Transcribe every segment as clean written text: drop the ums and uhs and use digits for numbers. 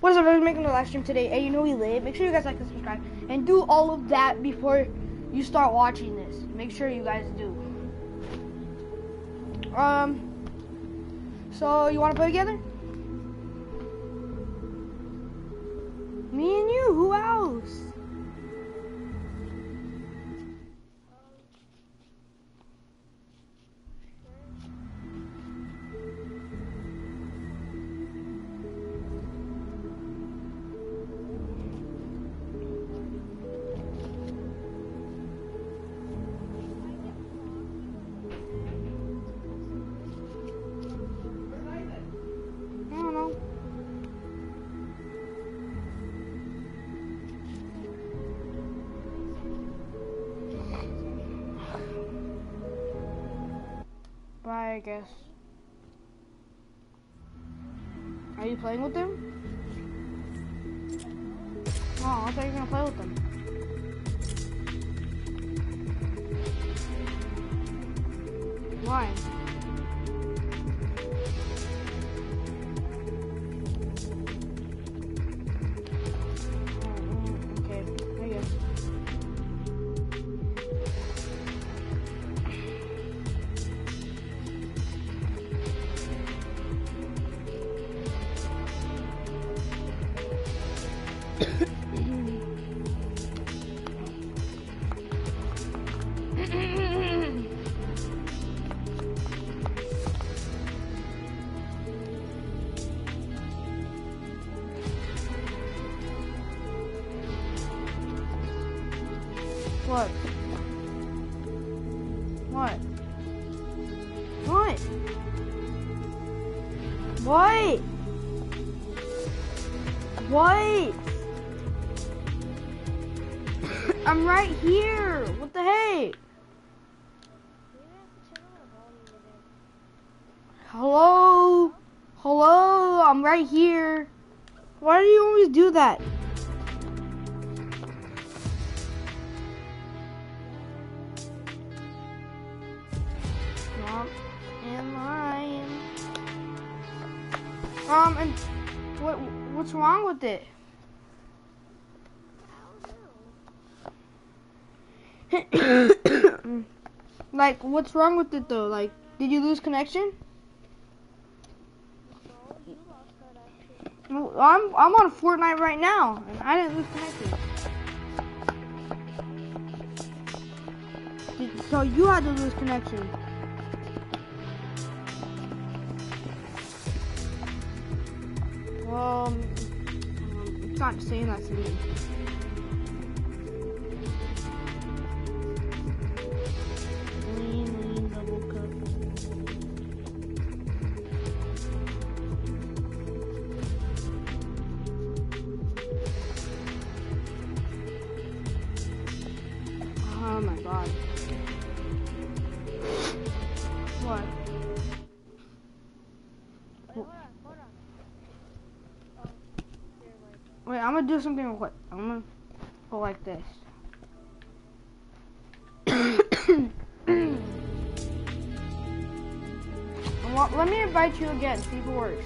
What is up, everyone? Making a live stream today. Hey, you know we lit. Make sure you guys like and subscribe. And do all of that before you start watching this. Make sure you guys do. So you want to play together? Me and you, who else? Bye, I guess. Are you playing with them? Oh, I thought you were gonna play with them. Why? Okay, I guess. What? What? What? What? What? I'm right here. What the heck? Hello? Hello? I'm right here. Why do you always do that? And lying. And what's wrong with it? Like, what's wrong with it though? Like, did you lose connection? No, I'm on Fortnite right now, and I didn't lose connection. So you had to lose connection. Well, it's not saying that to me. Lean, double cup. Oh my god. What? Wait, I'm gonna do something real quick. I'm gonna go like this. Let me invite you again, see if it works.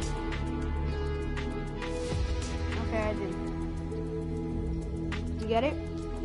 Okay, I did. You get it?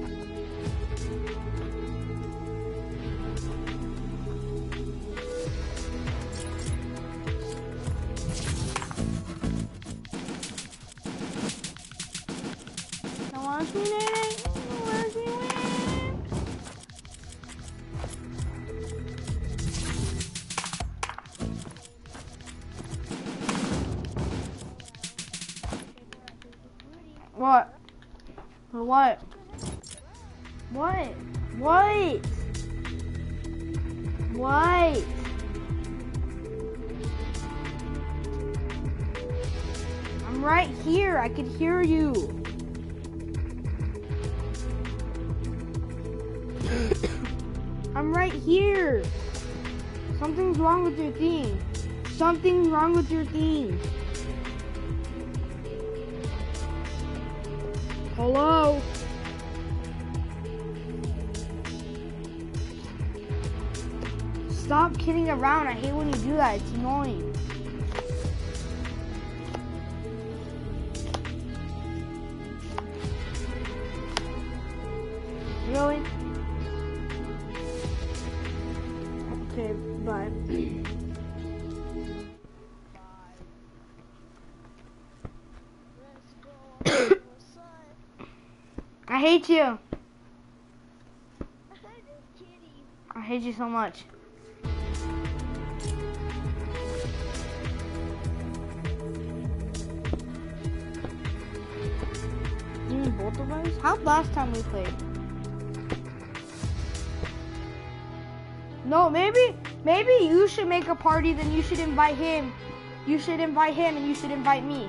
What? What? What? What? What? I'm right here. I can hear you. I'm right here. Something's wrong with your thing. Something's wrong with your thing. Hello? Stop kidding around. I hate when you do that. It's annoying. hate you. I'm just kidding. I hate you so much. You mean both of us? How'd last time we played? No, maybe you should make a party, then you should invite him. You should invite him and you should invite me.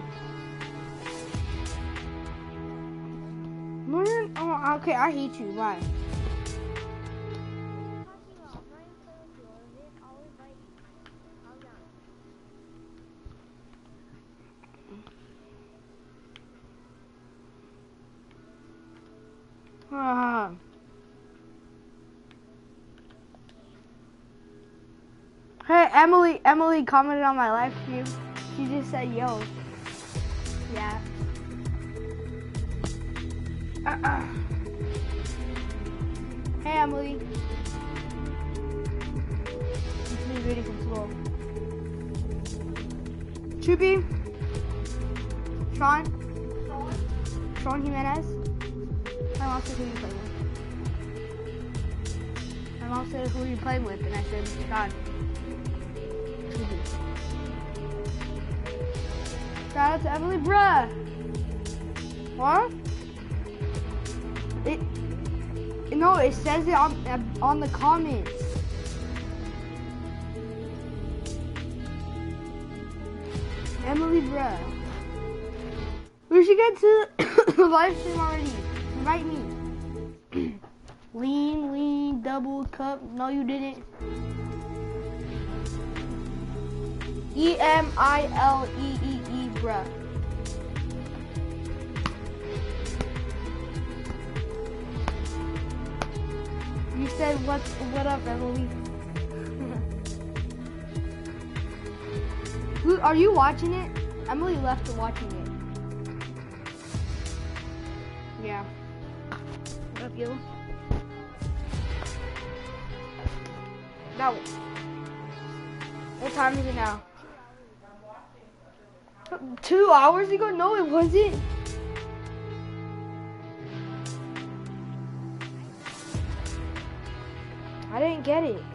Oh, okay, I hate you. Why? Hey, Emily commented on my live stream. She just said, yo. Yeah. Hey, Emily. She's ready from school. Chupi. Sean Jimenez. My mom said, who you playing with? My mom said, who are you playing with? And I said, Sean. Shout out to Emily, bruh. What? No, it says it on the comments. Emily, bruh. We should get to the live stream already. Invite me. Lean, double cup. No, you didn't. EMILEEE, bruh. You said what up, Emily? Are you watching it? Emily left watching it. Yeah. What up, you? No. What time is it now? 2 hours ago? No, it wasn't. I didn't get it.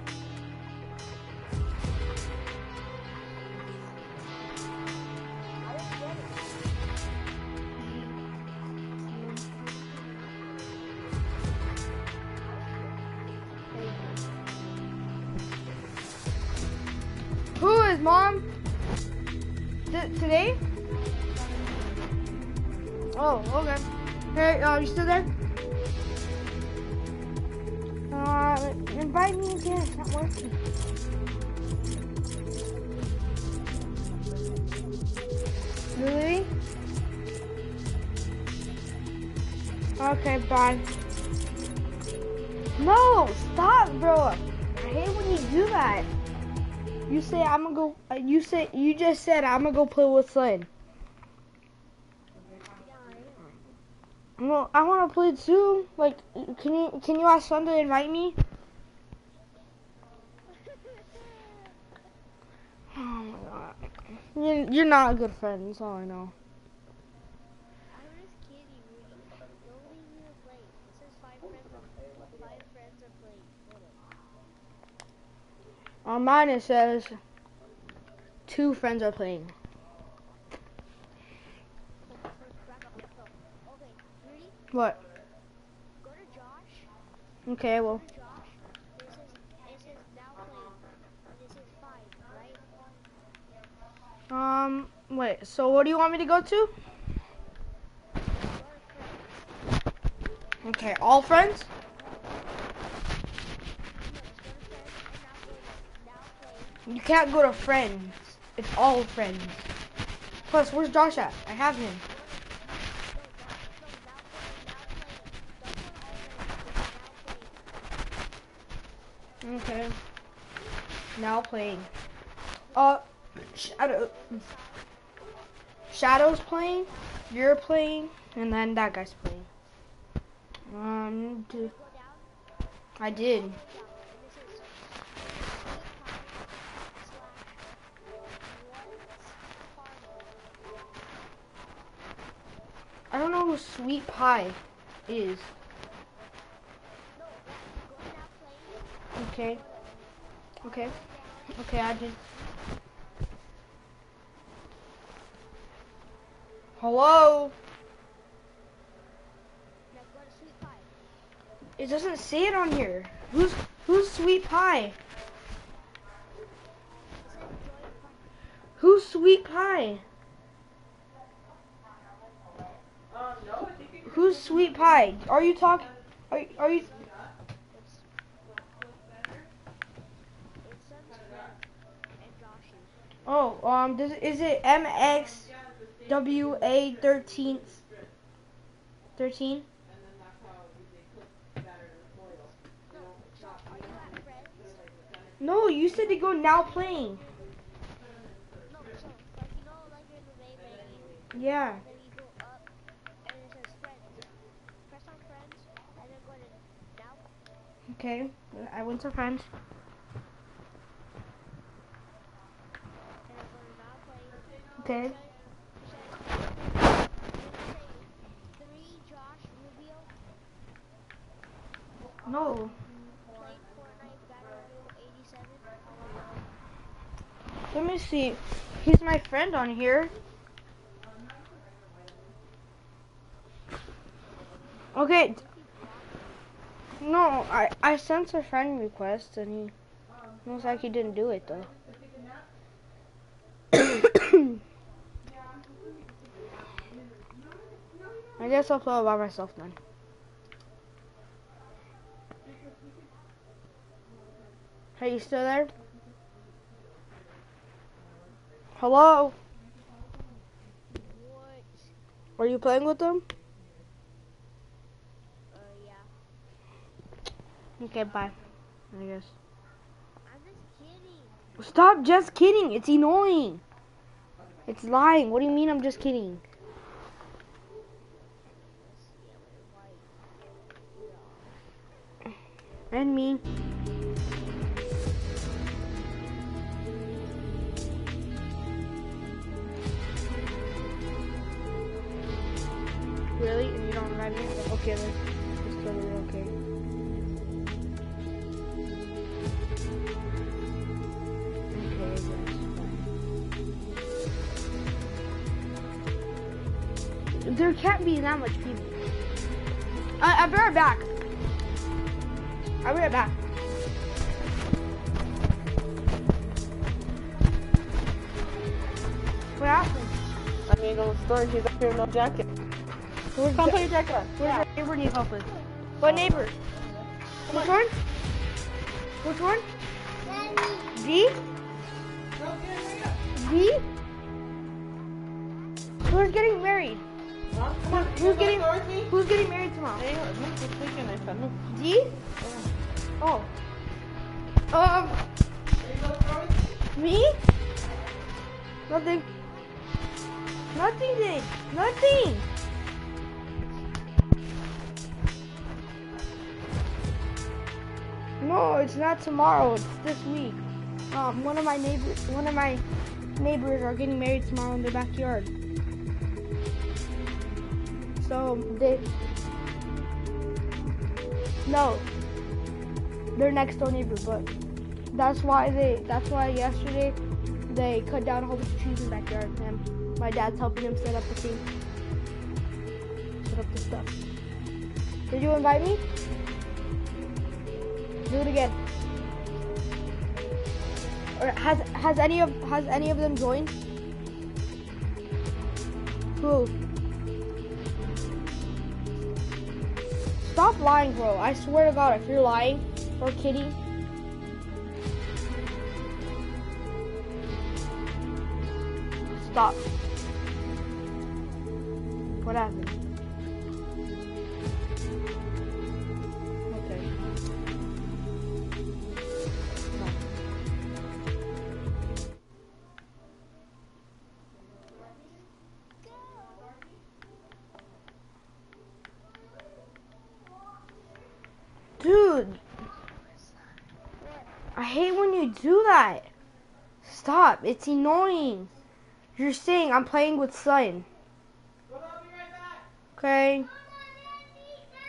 Who is Mom? Today? Oh, okay. Hey, you still there? Invite me again. It's not working. Really? Okay, bye. No, stop, bro. I hate when you do that. You say I'm gonna go. You just said I'm gonna go play with Slade. Well, I wanna play too. Like, can you ask Son to invite me? Oh my god. You're not a good friend. That's all I know. I'm just kidding, Rudy. Don't leave me to play. It says five friends are playing. On mine it says 2 friends are playing. Okay, Rudy, What? go to Josh. Okay, well. Go to Josh. It says now playing. This is 5, right? Wait. So what do you want me to go to? Go to friends. Okay, all friends? Yes, go to friends and now playing. You can't go to friends. It's all friends. Plus, where's Josh at? I have him. Okay. Now playing. Shadow's playing. You're playing, and then that guy's playing. I did. I don't know who's Sweet Pie. is. No, go to now playing. Okay. Go Okay. down. Okay, I just. Hello? Now go to Sweet Pie. It doesn't say it on here. Who's Sweet Pie? It says join party. Who's Sweet Pie? Who's Sweet Pie? Are you talking? Are you? It's Sun's friend and Josh's. Oh, is it MXWA 13? No, so are you at friends? No, you said to go now playing. No, so like like you're in the main menu, Yeah. and then you go up, and it says friends. Press on friends, and then go to now, Okay. I went to friends. and then go to now playing. Okay. It says three Josh Rubio No. playing Fortnite Battle Royale 87. Let me see. He's my friend on here. Okay. No, I sent a friend request and he looks like he didn't do it though. I guess I'll play all by myself then. Hey, you still there? Hello? What? Are you playing with them? Yeah. Okay, bye. I guess. I'm just kidding. Stop just kidding. It's annoying. It's lying. What do you mean I'm just kidding? And me. Really? And you don't invite me? Okay, that's totally okay. Okay, I guess. Fine. There can't be that much people. I'll be right back. I'll be right back. What happened? I mean, the store, he's up here in no jacket. Come put your jacket on. Where's your neighbor need help with? What neighbor? Which one? Which one? Z? Z? Who's getting married? Huh? Come on, Who's getting married tomorrow? Hey, no, this weekend I said no. Z? Oh. Me? Nothing. Nothing did. Nothing. No, it's not tomorrow. It's this week. One of my neighbors are getting married tomorrow in their backyard. So no, they're next door neighbor, but that's why yesterday they cut down a whole bunch of trees in the backyard, and my dad's helping them set up the thing, set up the stuff. Did you invite me? Do it again. Or has any of them joined? Who? Stop lying, bro. I swear to God, if you're lying or kidding. Stop. What happened? Okay. No. Dude, I hate when you do that. Stop, it's annoying. You're saying I'm playing with Sun. Okay.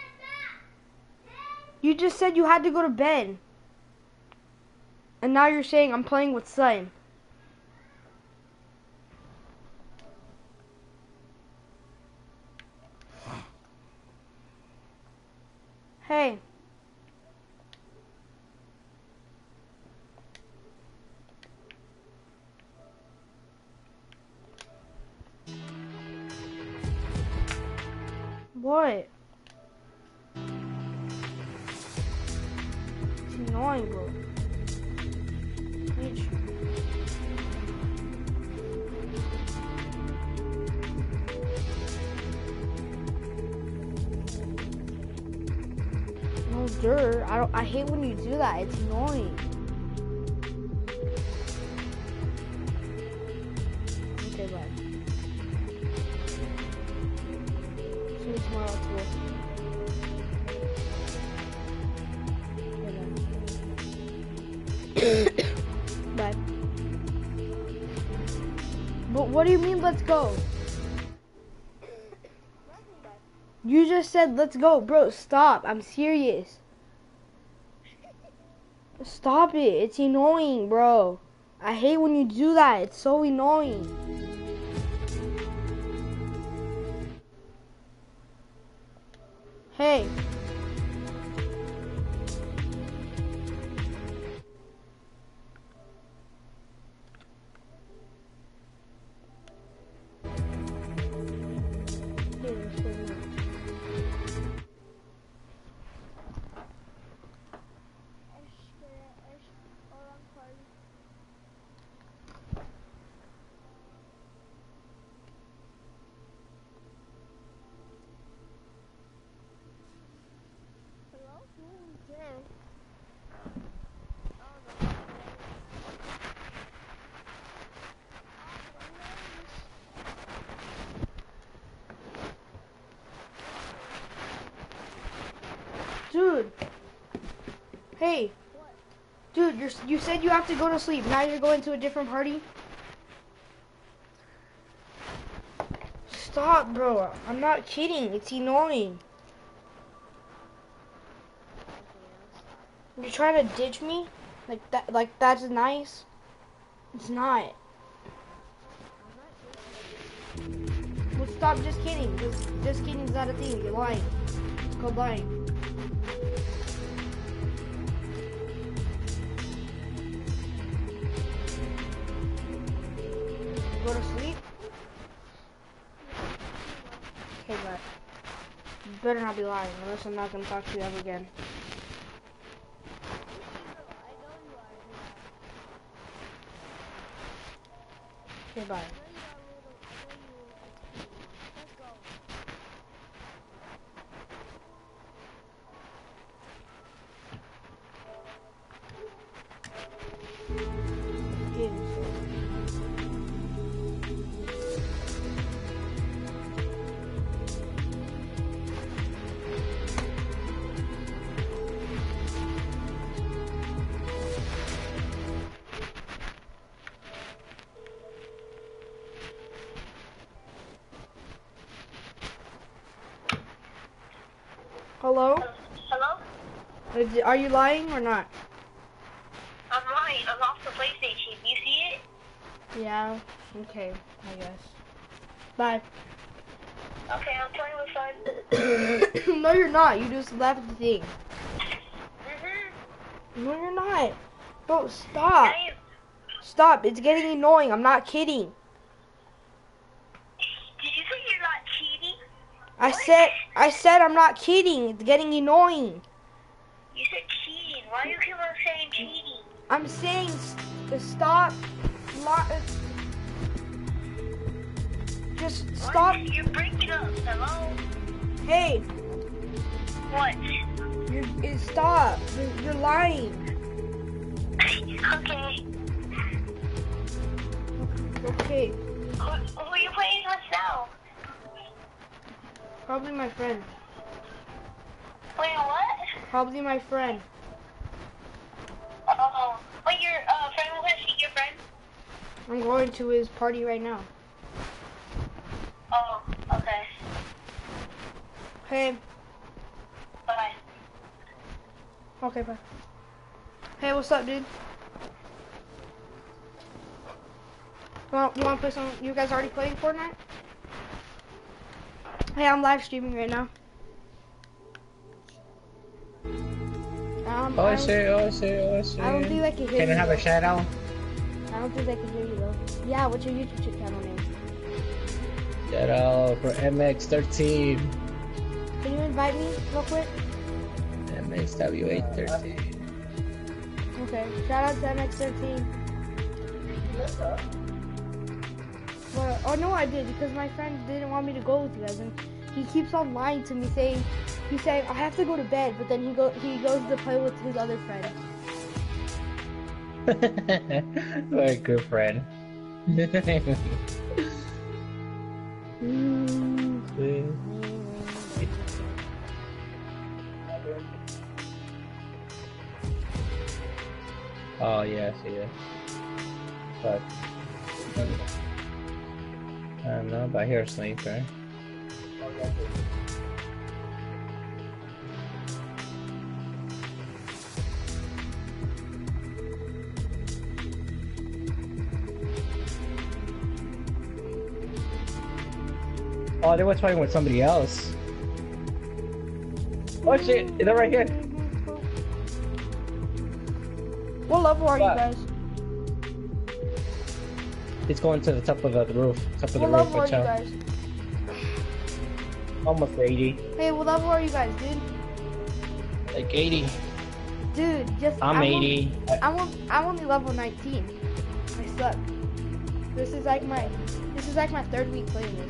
You just said you had to go to bed. And now you're saying I'm playing with slime. Hey. What? It's annoying, bro. Bitch. No dirt. I hate when you do that. It's annoying. Okay, bye. See you tomorrow at school. Bye. But what do you mean, let's go? You just said, let's go. Bro, stop. I'm serious. Stop it. It's annoying, bro. I hate when you do that. It's so annoying. Hey. Dude. Hey. What? Dude, you said you have to go to sleep. Now you're going to a different party? Stop, bro. I'm not kidding. It's annoying. You're trying to ditch me? Like that's nice? It's not. Well, stop just kidding. Just kidding is not a thing. You're lying. It's called lying. Go to sleep? Okay, but you better not be lying, unless I'm not gonna talk to you ever again. Okay, bye. Hello? Hello? Are you lying or not? I'm lying. I'm off the PlayStation. You see it? Yeah. Okay, I guess. Bye. Okay, I'm playing with fun. No, you're not. You just left the thing. Mm-hmm. No, you're not. Bro, stop. I am. Stop. It's getting annoying. I'm not kidding. Did you say you're not cheating? I What? said I'm not kidding. It's getting annoying. You said cheating. Why do you keep on saying cheating? I'm saying stop. Just stop. What? You're breaking up. Hello? Hey, What? stop. You're lying. Okay. Okay. Who are you playing with now? Probably my friend. Wait, what? Probably my friend. Oh. Wait, your friend will see your friend? I'm going to his party right now. Oh, okay. Hey. Bye. Okay, bye. Hey, what's up, dude? You want to play some? You guys already playing Fortnite? Hey, I'm live streaming right now. Oh, I see. I don't think I can hear you. Can I have a shout out? I don't think I can hear you though. Yeah, what's your YouTube channel name? Shout out for MX13. Can you invite me real quick? MXW813. Okay, shout out to MX13. Well, oh no, I did because my friend didn't want me to go with you guys, and he keeps on lying to me, saying I have to go to bed, but then he goes to play with his other friend. Very good friend. Oh yes, yeah. But I don't know, but I hear a sniper. Oh, they were fighting with somebody else. Oh shit, they're right here. What level are you guys? It's going to the top of the roof. What level are you guys? Almost 80. Hey, what level are you guys, dude? Like 80. Dude, I'm 80. I'm only level 19. I suck. This is like my third week playing this.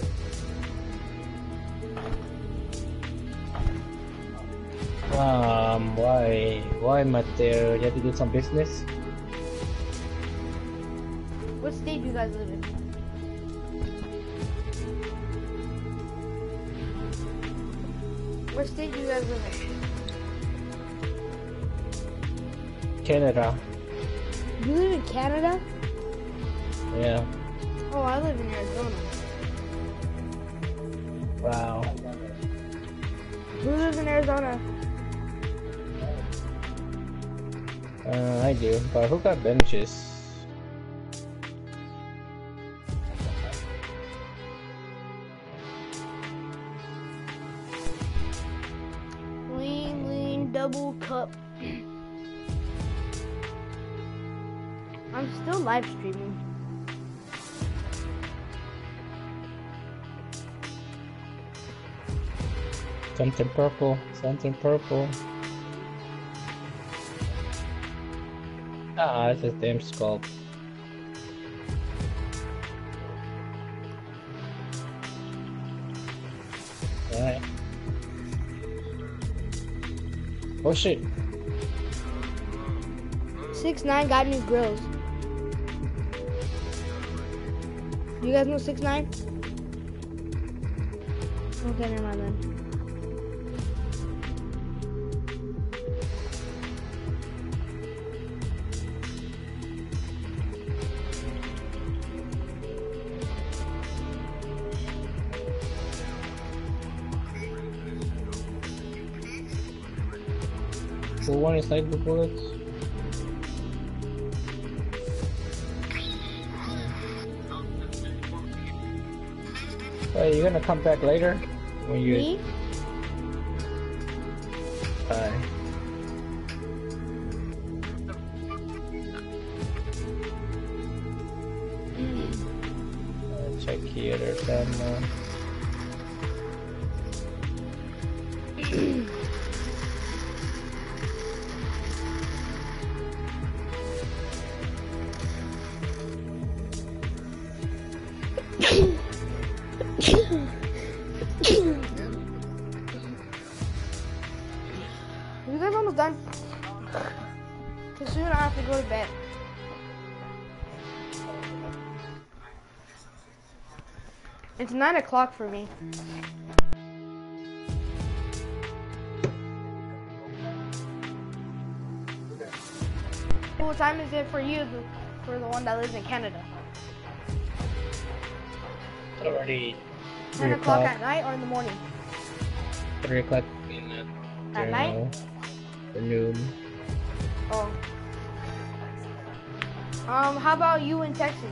Why Mateo? You have to do some business? What state do you guys live in? What state do you guys live in? Canada. You live in Canada? Yeah. Oh, I live in Arizona. Wow. Who lives in Arizona? I do, but who got benches? Lean double cup. I'm still live streaming. Something purple. Ah, it's a damn sculpt. Alright. Oh shit. 6ix9ine got new grills. You guys know 6ix9ine? Okay, never mind then. Who won his sniper bullets? Hey, you gonna come back later? When you... Me? Bye. Check here, there's ammo. You guys almost done? Cause soon I have to go to bed. It's 9 o'clock for me. What time is it for you, for the one that lives in Canada? It's already 10 o'clock at night or in the morning? 3 o'clock in the At night? For noon. Oh. How about you in Texas?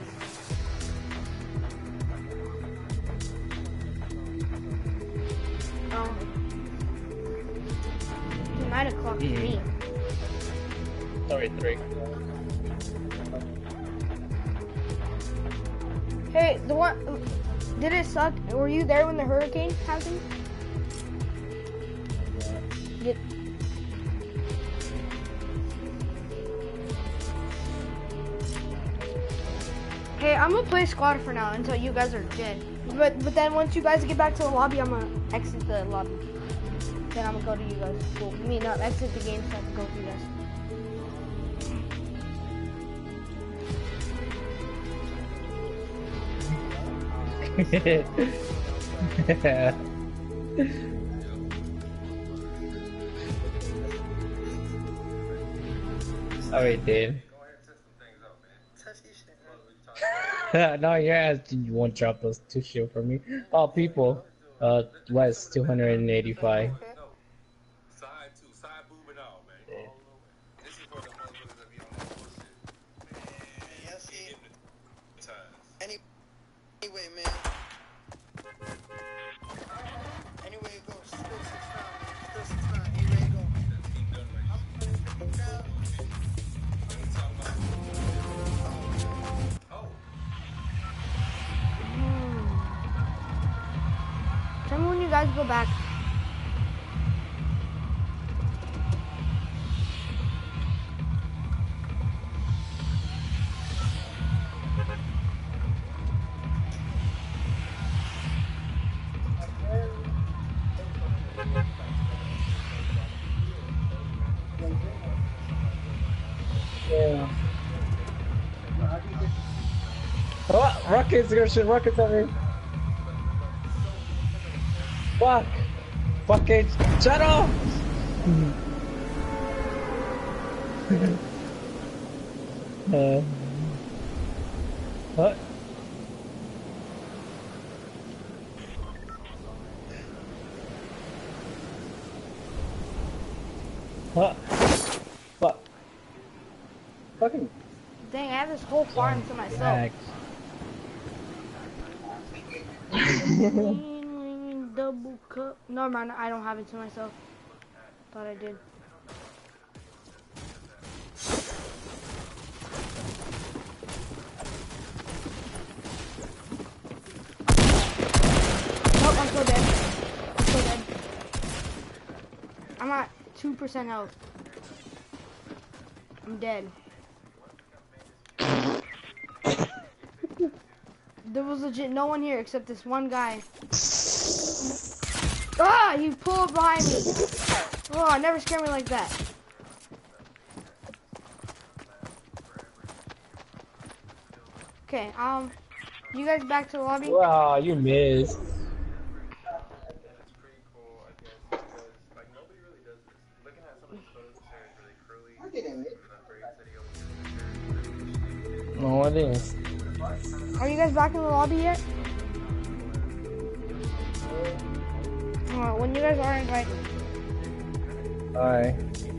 Oh. 9 o'clock to me. Sorry, 3. Hey, the one, did it suck? Were you there when the hurricane happened? Did, hey, I'm gonna play squad for now until you guys are dead. But then once you guys get back to the lobby, I'm gonna exit the lobby. Then I'm gonna go to you guys. Well, me not exit the game so I can go to you guys. Alright, Dave. No, you're asking you won't drop those 2 shield for me. Oh, people. West 285. Anyway, man. Anyway, it goes. Still 6-9, man. Still 6-9. Anyway, it goes. Tell me when you guys go back. Yeah. Oh, rockets! Gonna shoot rockets at me. Fuck! Fucking shut up! What? What? What? Fucking. Dang, I have this whole farm to myself. Max. Double cup. No, man, I don't have it to myself. Thought I did. Nope, I'm so dead. I'm so dead. I'm at 2% health. I'm dead. There was legit no one here except this one guy. Ah, he pulled up behind me. Oh, never scared me like that. Okay, you guys back to the lobby? Wow, you missed. No, it is. Are you guys back in the lobby yet? When you guys are, invite me. Alright.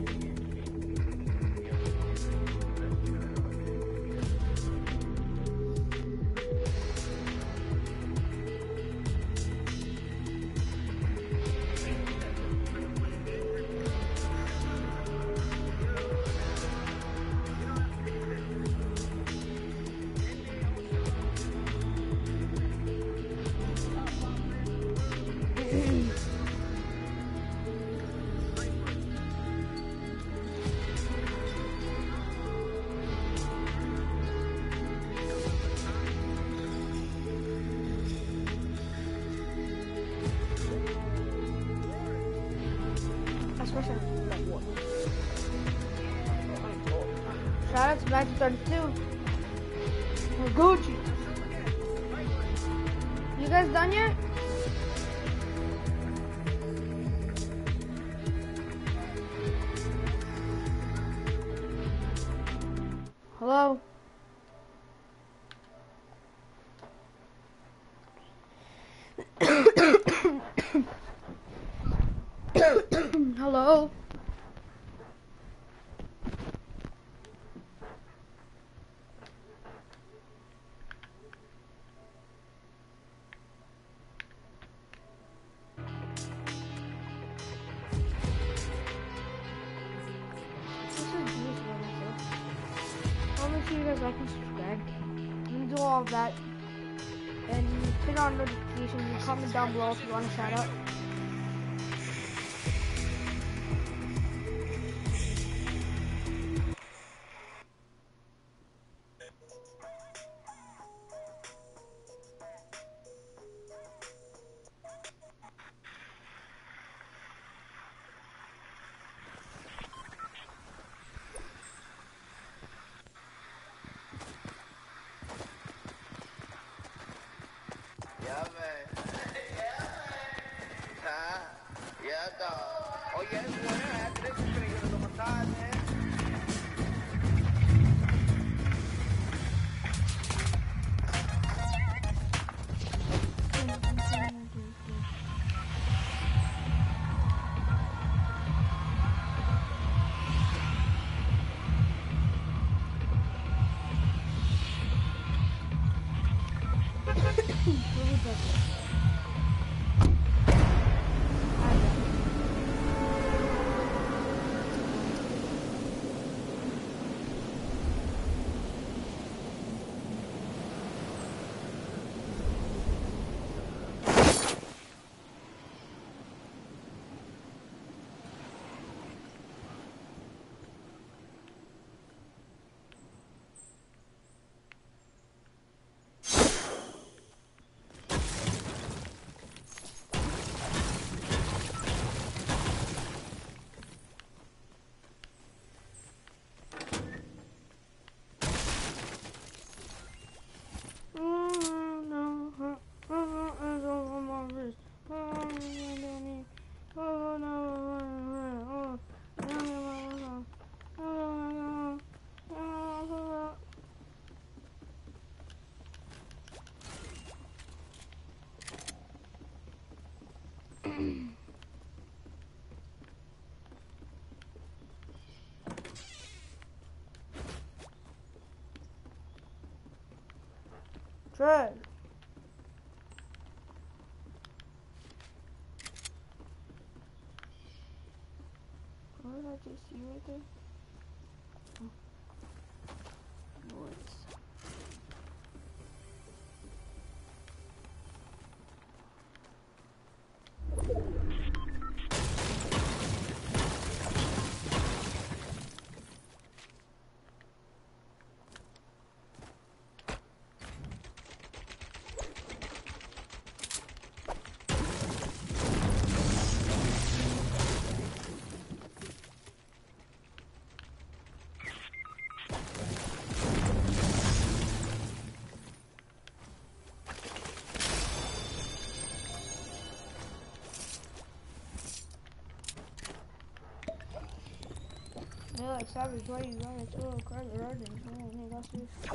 Shout out to Match 32. Gucci. You guys done yet? Hello? Hello? guys like and subscribe. And do all of that. And turn on notifications and comment down below if you want a shout out. Good. What did I just see right there? Oh. Noise. They're like, Savage, why you running to a car garden? Oh, man, that's your stuff.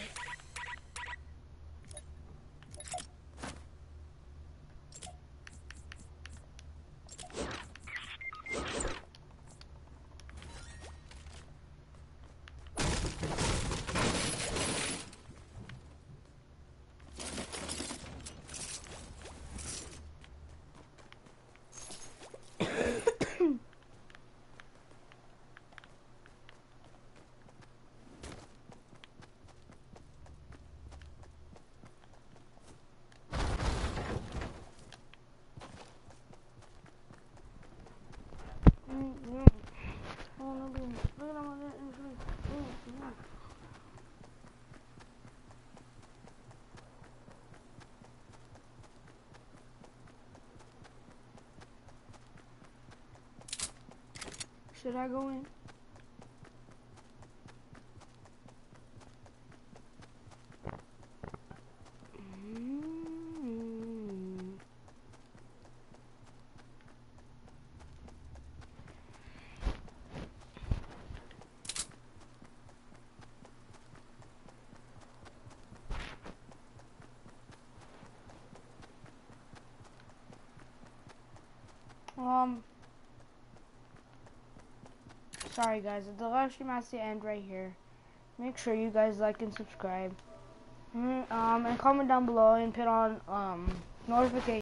Should I go in? Sorry guys, the live stream has to end right here. Make sure you guys like and subscribe. And comment down below and put on notifications.